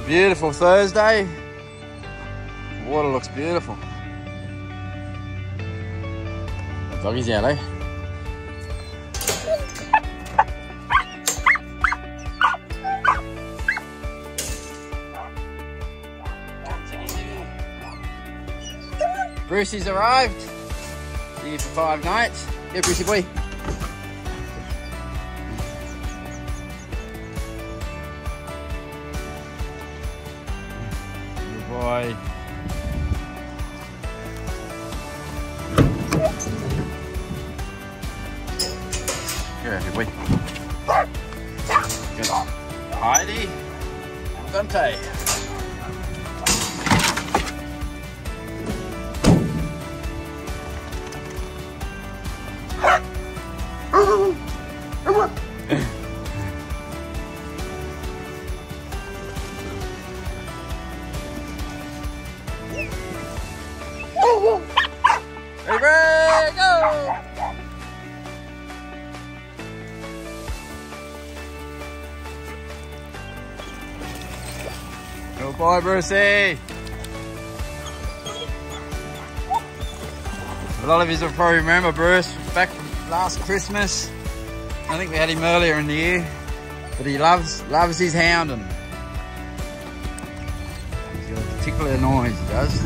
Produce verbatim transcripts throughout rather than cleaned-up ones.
Beautiful Thursday. The water looks beautiful. The doggies out, eh? Brucey's arrived. Here for five nights. Go, Brucey boy. Good boy. Here, good boy. Good. Heidi Dante. Ready, break, go! Good boy, Brucey. A lot of you will probably remember Bruce back from last Christmas. I think we had him earlier in the year, but he loves loves his hounding. He's got a particular noise, he does.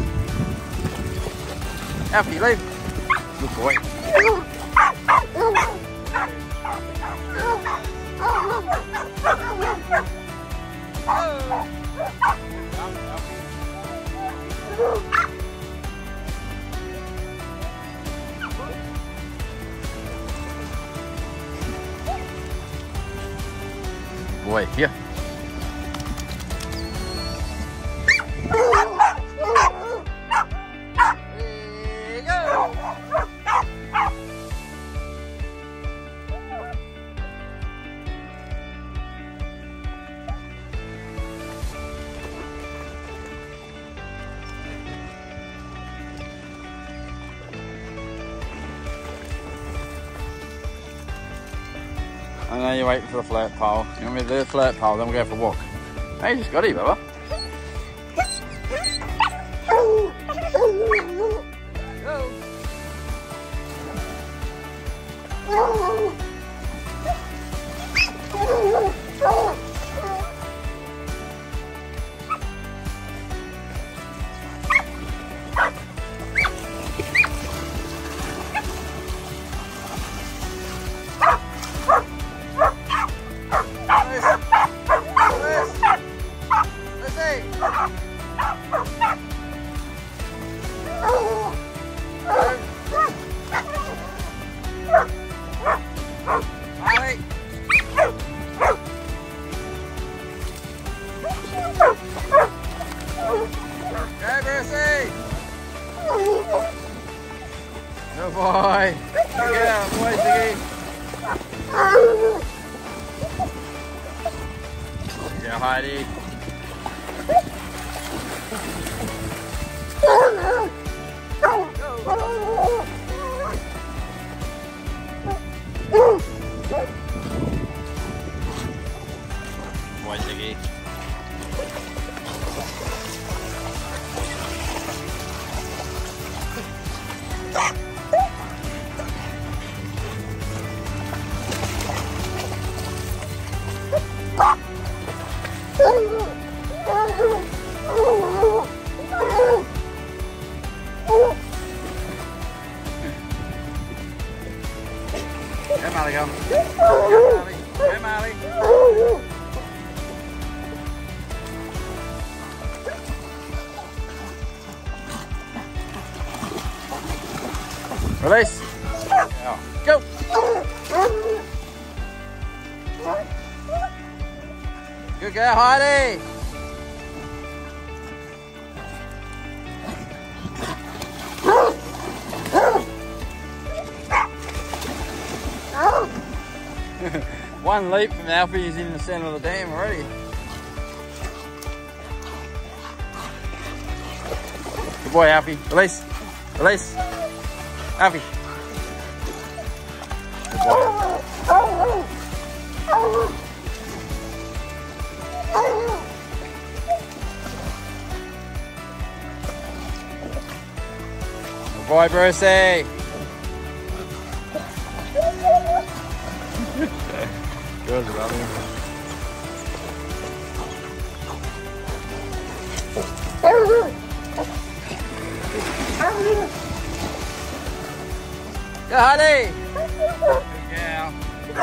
Alfie, leave. Good boy. Boy, here. I know you're waiting for the flat pole. You want me to do the flat pole, then we'll go for a walk. Hey, you just got here, Bubba. Good boy. Good girl, boy, Ziggy. Good girl, Heidi. Boy, Ziggy. Go Marli, go. Go Marli. Go Marli. Release. Go. Good girl, Heidi. One leap from Alfie, he's in the centre of the dam already. Good boy, Alfie. Release. Release. Alfie. Good boy. boy, Brucey. Good, lovely. Go, Heidi. Good girl.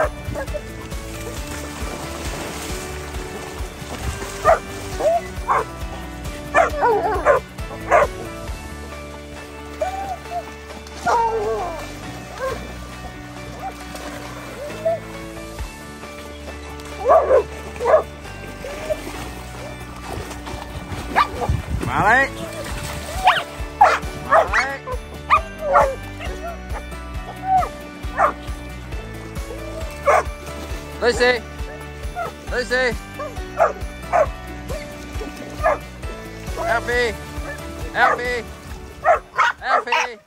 Marli. Marli. Lucy. Lucy. Alfie. Alfie. Alfie.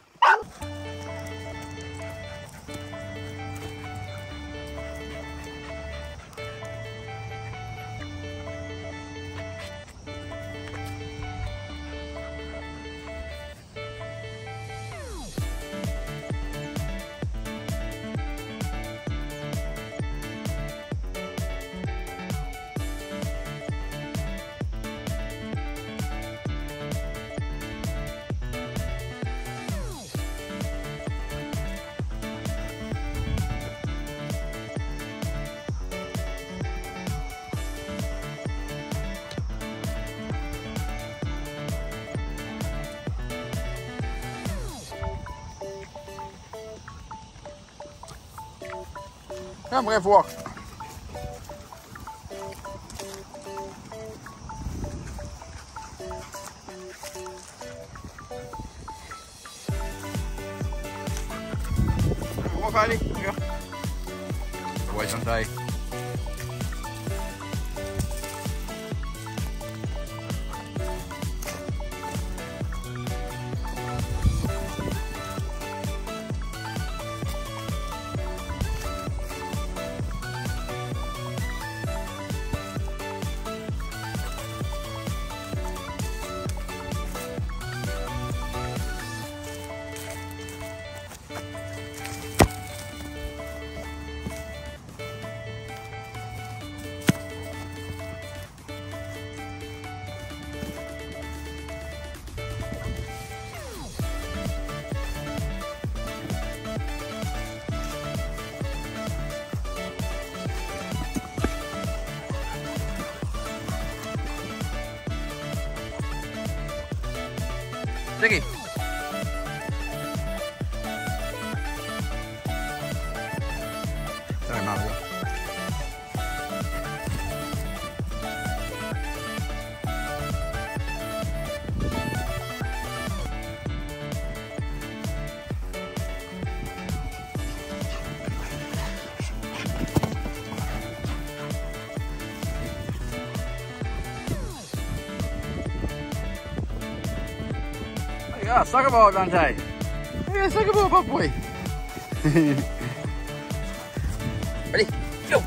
Come, we have a walk. Walk, Heidi. Here we go. Away, Dante. Ziggy. Sorry, Marli. Yeah, soccer ball, Dante. Yeah, soccer ball, bug boy. Ready? Go.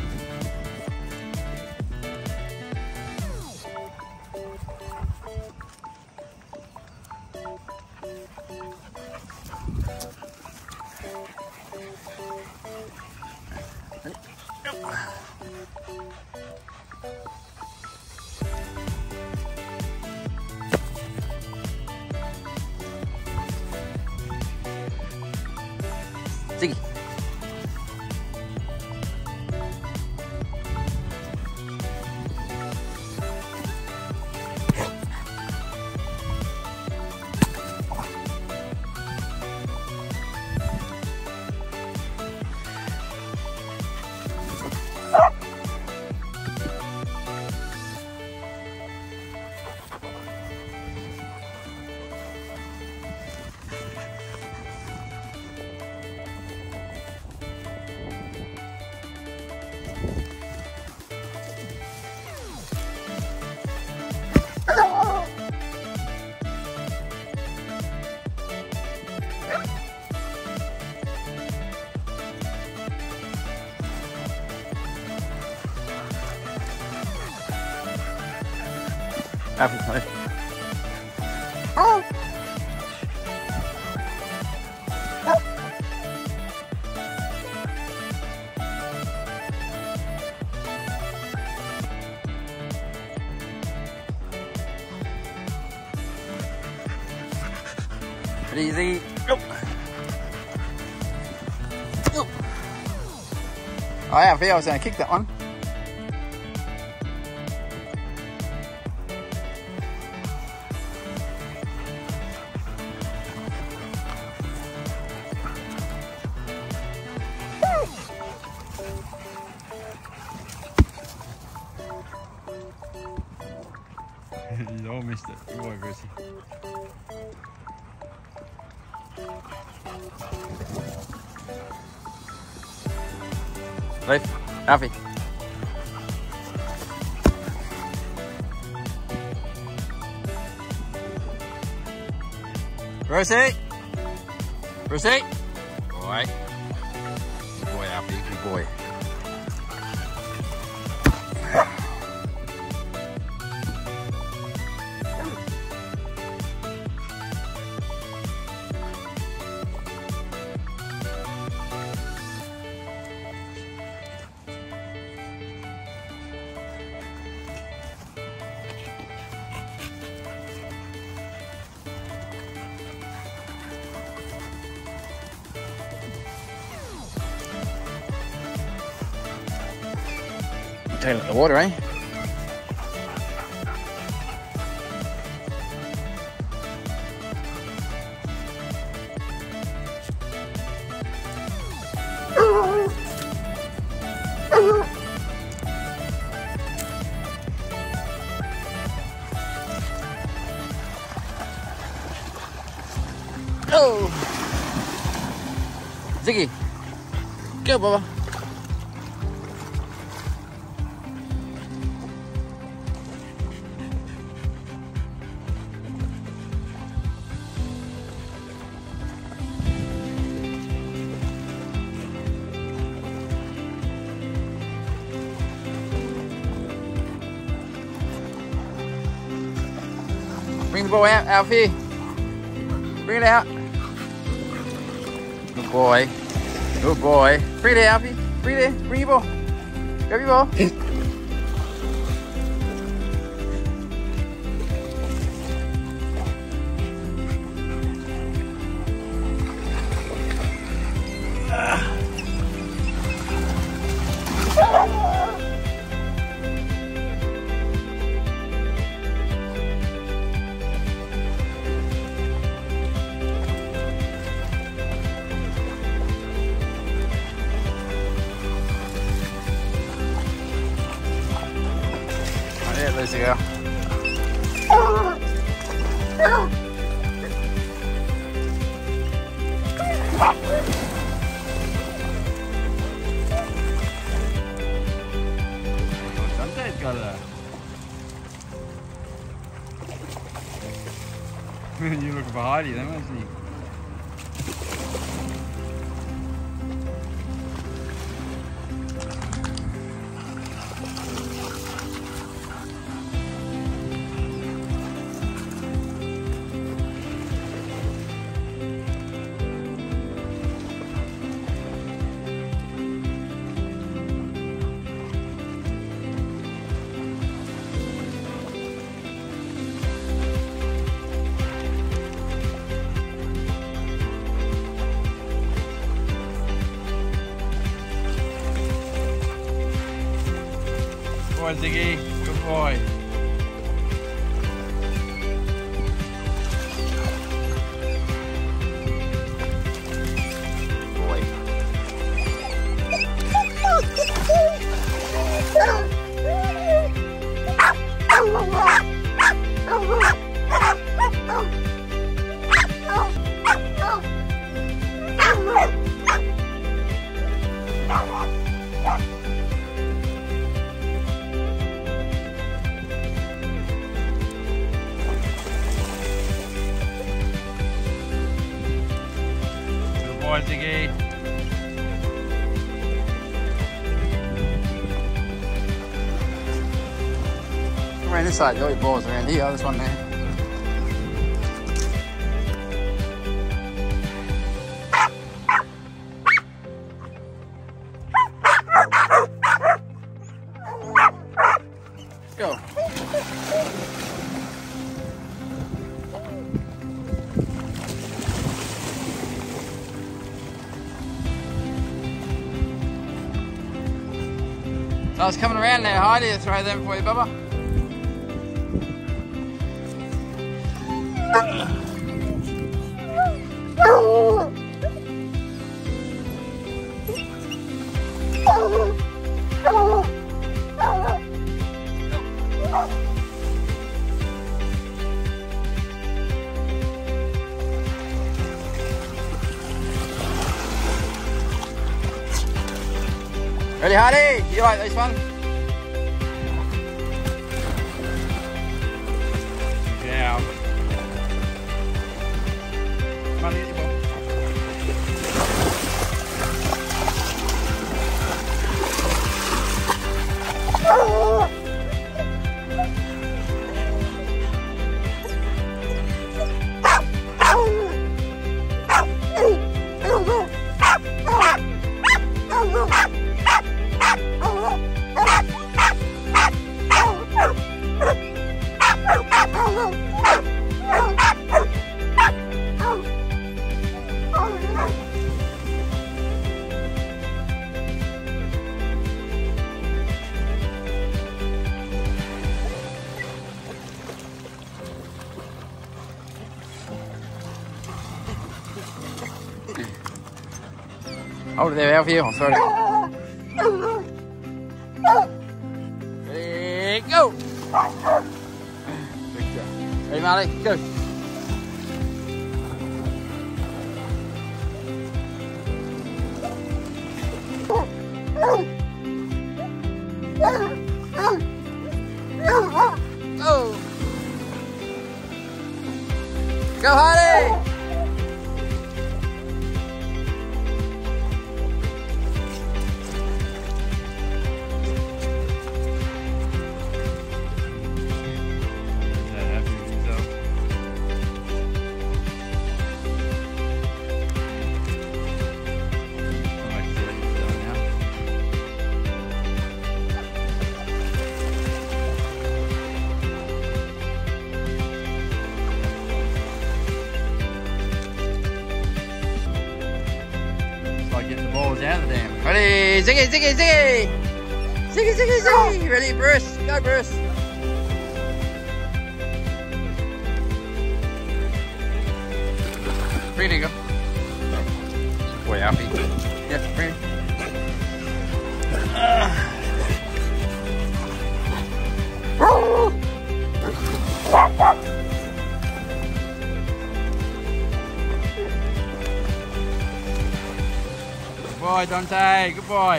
Ziggy. Alfie, oh. Easy. Nope. Nope. Oh, Alfie, I was going to kick that one. He's all missed it. Good boy, Brucey. Leave. Alfie. Brucey. Brucey. Boy. Good boy, Alfie. Good boy. Take the water, eh? Oh, Ziggy, go, Bubba. Bring the ball out, Alfie. Bring it out. Good boy. Good boy. Bring it out, Alfie. Bring it in. Bring your ball. Grab your ball. Yeah, there you go. Dante's got it. You're looking for Heidi then, wasn't he? Good boy, Ziggy. Good boy. Boy, Ziggy. Come around this side, got your balls around here, this one there. Go. So it's coming around now, Heidi, to throw them for you, Bubba. Ready, Heidi? You like this one? Yeah. Come on, easy ball. Hold it there, Alfie. I'll throw it. Ready, go! Ready, Marli? Go! Go! Go, Heidi! Get the balls out of the dam. Ready, Ziggy, Ziggy, Ziggy! Ziggy, Ziggy, Ziggy! Ready, Bruce? Go, Bruce! Ready, go. Boy, Alfie. Yep, ready. Good boy, Dante. Good boy.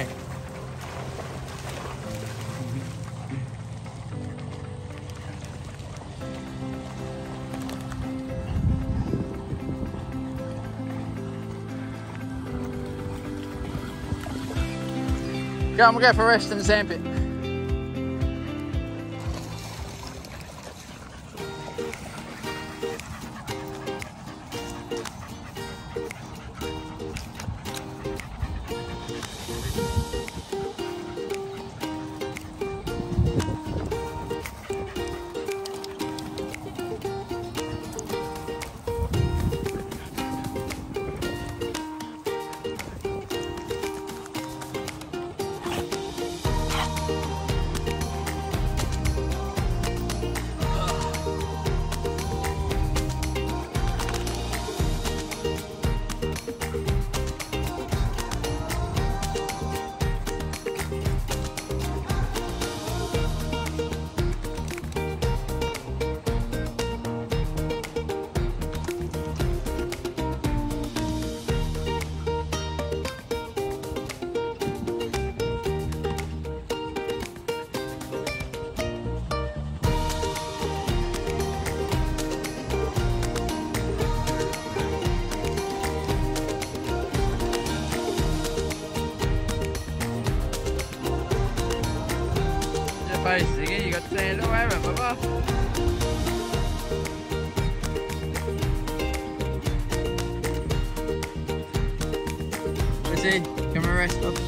Go, and we'll go for a rest in the sandpit. Face again, you got to stand all over, Papa. Lucy, come and rest up.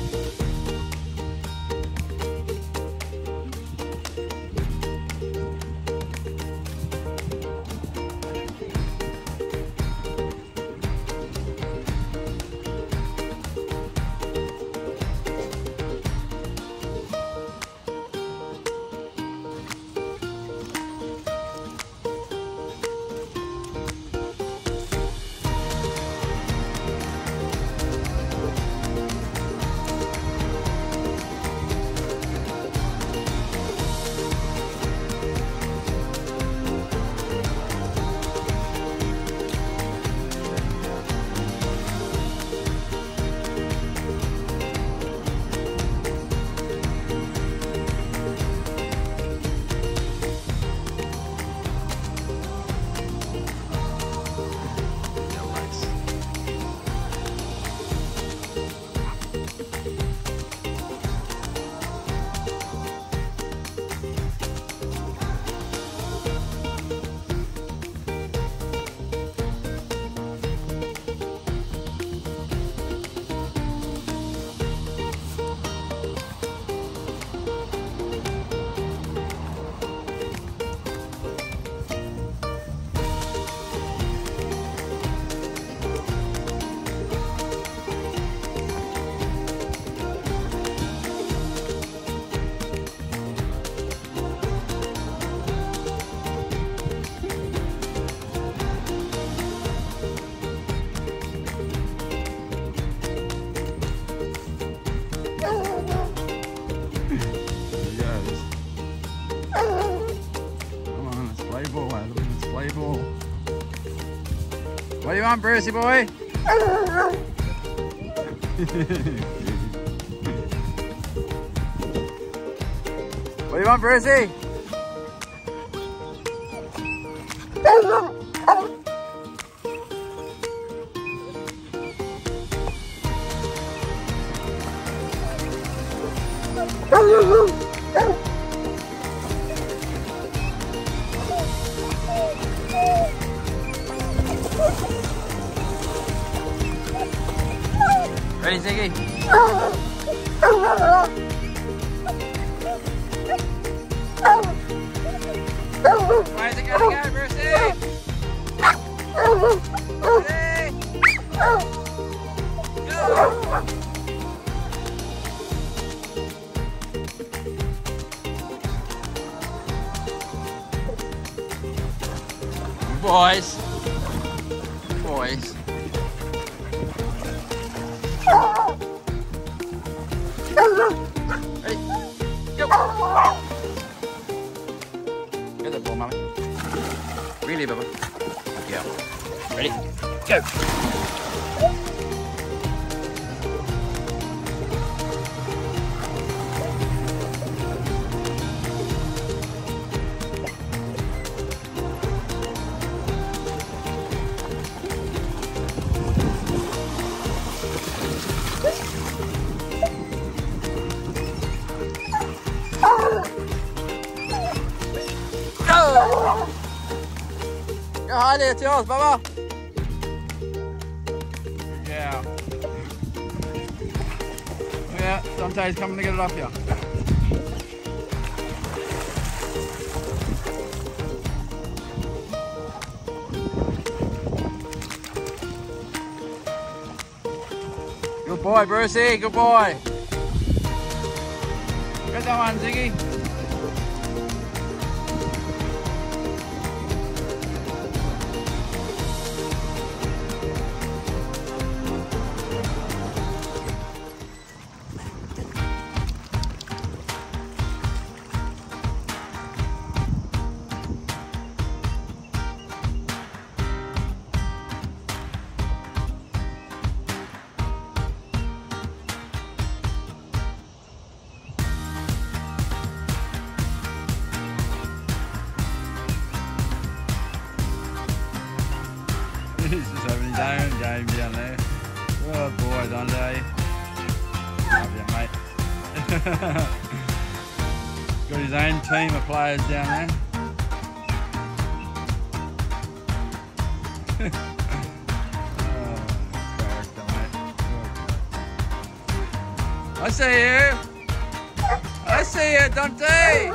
What do you want, Brucey boy? What do you want, Brucey? Ready, Ziggy? Where's it gonna go, Brucey? Ready? Go! Boys. Boys. Ready? Go! Get that ball, Mommy. Really, Bubba? Yeah. Ready? Go! Go, Heidi, it's yours, Bubba. Yeah. Yeah, Dante's coming to get it off you. Good boy, Brucey, good boy. Get that one, Ziggy. He's just having his own game down there. Good boy, Dante. Love you, mate. Got his own team of players down there. Oh, character, mate. I see you. I see you, Dante.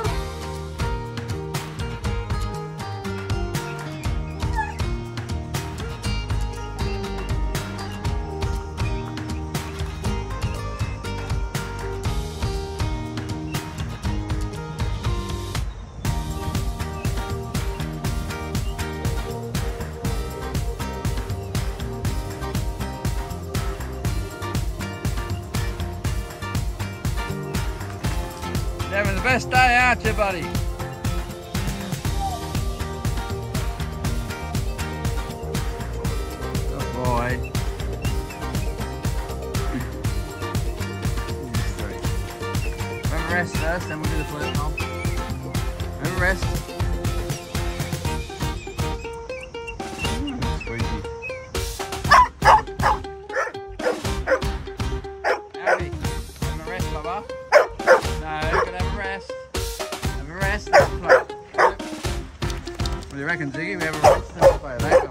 You're having the best day, aren't you, buddy? Good boy. Remember rest first, then we'll do the flip pump. Remember rest. Mm, squeaky. Alfie, remember rest, Bubba? No, gotta have a rest. Have a rest, then we'll play. What do you reckon, Ziggy? We have a rest, then we'll play. There you go.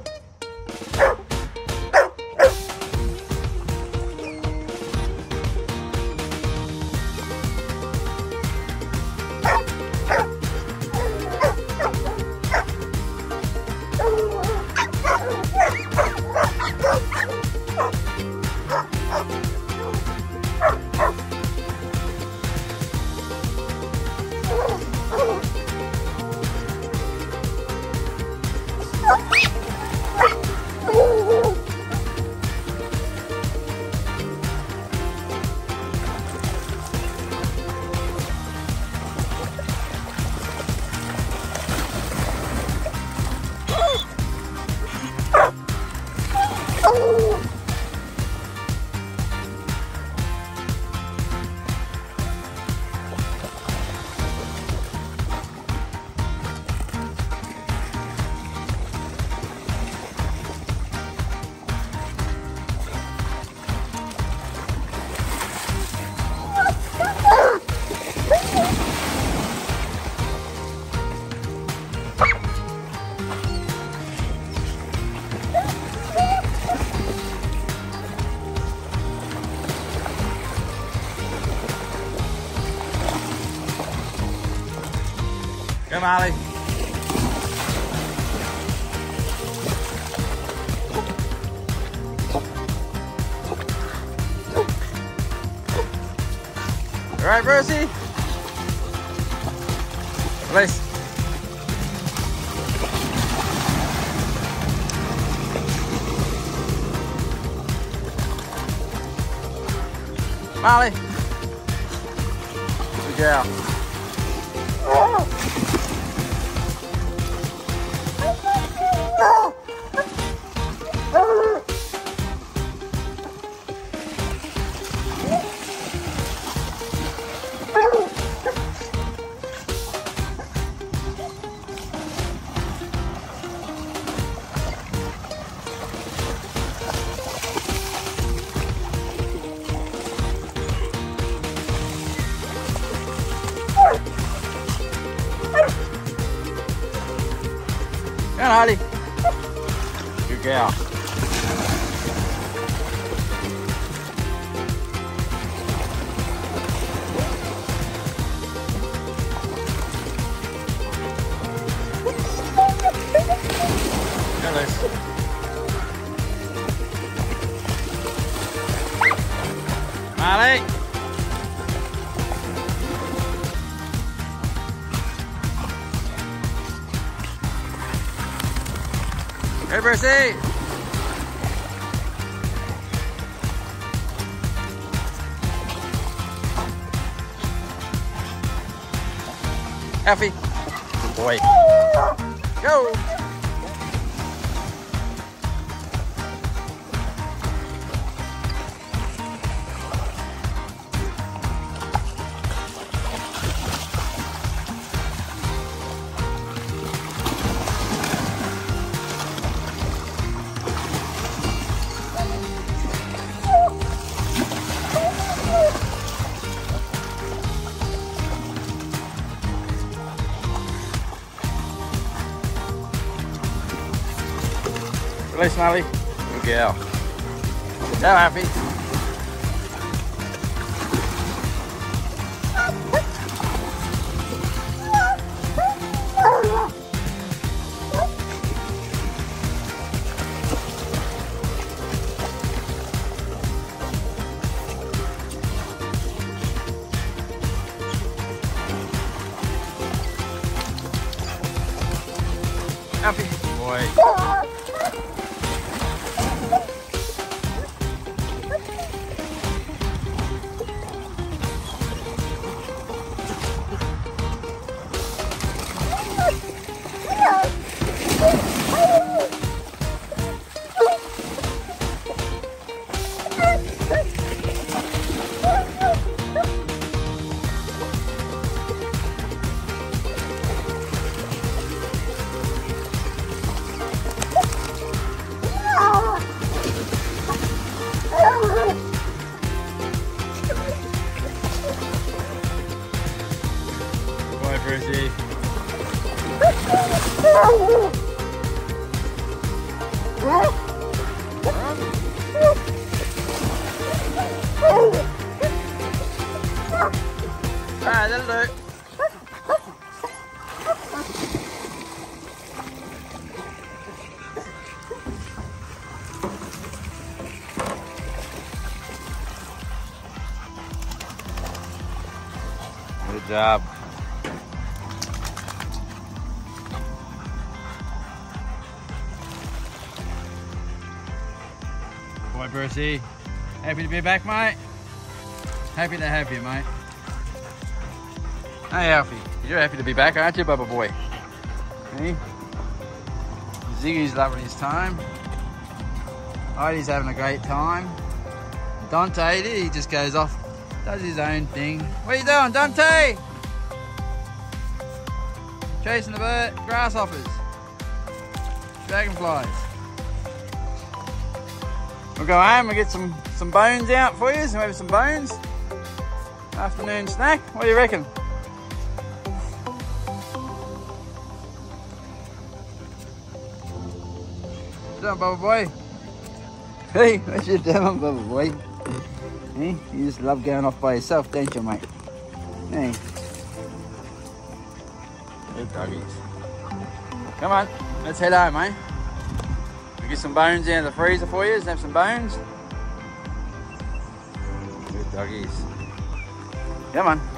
Come, Marli. All right, Brucey. Release. Marli. Good girl. Come on, Heidi. Good girl. Go loose. Marli. Hey, Brucey! Alfie! Good boy. Go! Release, Marli. Good girl. Go, Alfie. Alfie. Good boy. Brucey. Alright, that'll do. Good job. Boy, Brucey. Happy to be back, mate? Happy to have you, mate. Hey, Alfie. You're happy to be back, aren't you, Bubba boy? Hey? Ziggy's loving his time. Heidi's having a great time. Dante, he just goes off, does his own thing. What are you doing, Dante? Chasing the bird, grasshoppers, dragonflies. We'll go home and get some, some bones out for you, so maybe some bones. Afternoon snack, what do you reckon? What's up, Bubba boy? Hey, what you doing, Bubba boy? Hey, you just love going off by yourself, don't you, mate? Hey. Good doggies. Come on, let's head home, mate. We'll get some bones out of the freezer for you. Let's have some bones. Good doggies. Come on.